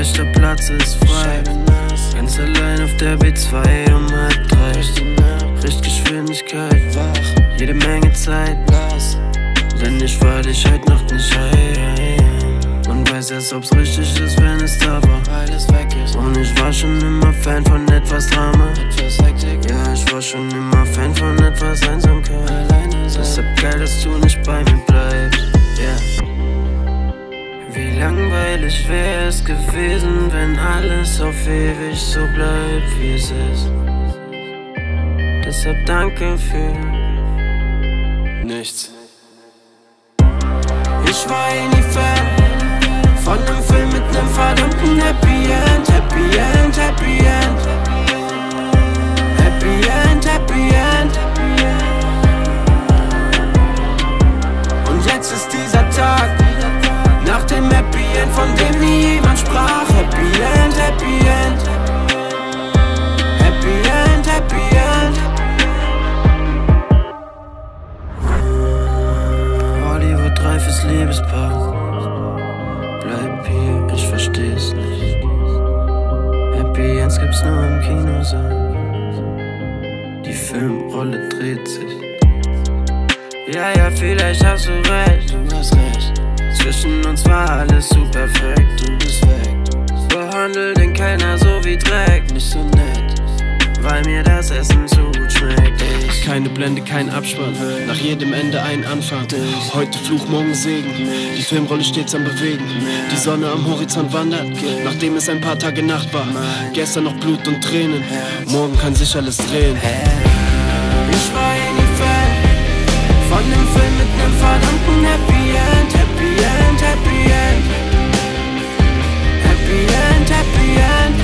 rechter Platz ist frei. Ganz allein auf der B2 um 2:30. Richtgeschwindigkeit, wach, jede Menge Zeit. Denn ich war dich heute Nacht nicht heim. Man weiß erst, ob's richtig ist, wenn es da war. Und ich war schon immer Fan von etwas Drama. Ja, ich war schon immer Fan von etwas Einsamkeit. Deshalb geil, dass du nicht bei mir bleibst. Yeah. Wie langweilig wäre es gewesen, wenn alles auf ewig so bleibt, wie es ist. Deshalb danke für nichts. Ich war nie Fan von nem Film mit nem verdammten Happy End. Happy End, Happy End. Happy End, Happy End. Und jetzt ist dieser Tag nach dem Happy End, von dem nie jemand sprach. Happy End, Happy End. Happy End, Happy End. Hollywood reifes Liebespaar. Bleib hier, ich versteh's nicht. Happy Ends gibt's nur im Kinosaal. Die Filmrolle dreht sich. Ja, vielleicht hast du recht. Du hast recht. Zwischen uns war alles super perfekt. Du bist weg. Behandel den Kellner so wie Dreck. Nicht so nett, weil mir das Essen zu gut schmeckt. Keine Blende, kein Abspann, nach jedem Ende ein Anfang. Heute Fluch, morgen Segen, die Filmrolle stets am Bewegen. Die Sonne am Horizont wandert, nachdem es ein paar Tage Nacht war. Gestern noch Blut und Tränen, morgen kann sich alles drehen. Ich war nie Fan von nem Film mit nem verdammten Happy End. Happy End, Happy End. Happy End, Happy End.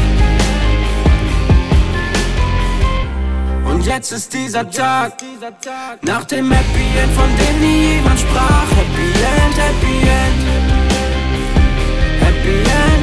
Und jetzt ist dieser Tag nach dem Happy End, von dem nie jemand sprach. Happy End, Happy End. Happy End.